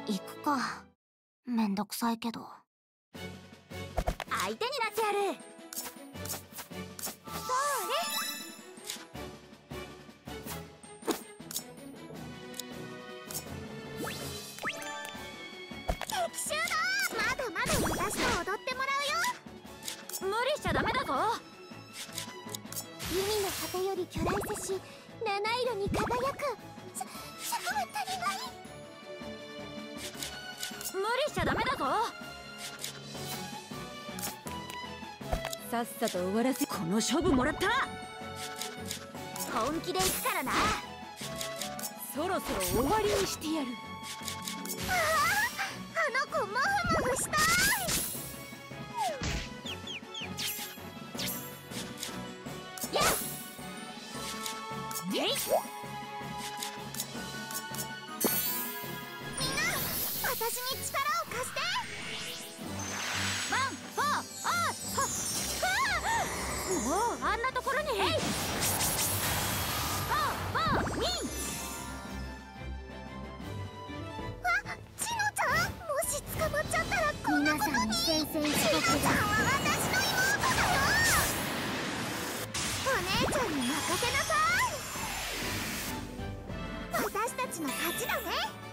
行くか。めんどくさいけど。 相手になってやる。そうね。敵襲だ。まだまだ私と踊ってもらうよ。無理しちゃダメだぞ。海の果てより巨来せし七色に輝く。尺が足りない。無理しちゃダメだぞ。さっさと終わらせ。この勝負もらった。本気で行くからな。そろそろ終わりにしてやる。あの子モフモフしたい。やっみんな私に力を貸して。ワンフォーもうあんなところに。フォーフォーミン。あ、ちのちゃん、もし捕まっちゃったらこんなことに。皆さんに宣戦布告だ。ちのちゃんは私の妹だよ。お姉ちゃんに任せなさい。私たちの勝ちだね。